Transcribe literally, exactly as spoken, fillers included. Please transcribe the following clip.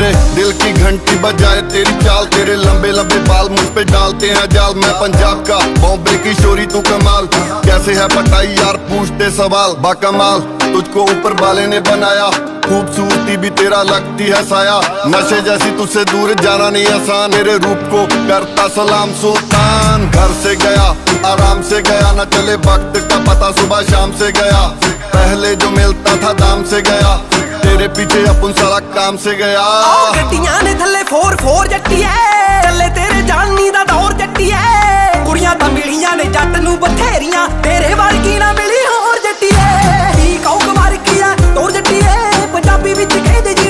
मेरे दिल की घंटी बजाए तेरी चाल, तेरे लंबे लंबे बाल मुझ पे डालते हैं जाल। मैं पंजाब का बॉम्बे की शोरी तू कमाल, कैसे है पटाई यार पूछते सवाल। बाकमाल तुझको ऊपर वाले ने बनाया, खूबसूरती भी तेरा लगती है साया। नशे जैसी तुझसे दूर जाना नहीं आसान, मेरे रूप को करता सलाम सुल्तान। घर से गया आराम से गया, न चले वक्त का पता सुबह शाम से गया। पहले जो मिलता था दाम से गया, तेरे पीछे अपन सारा काम से गया। गड्डियां ने थल्ले फोर फोर जट्टी है,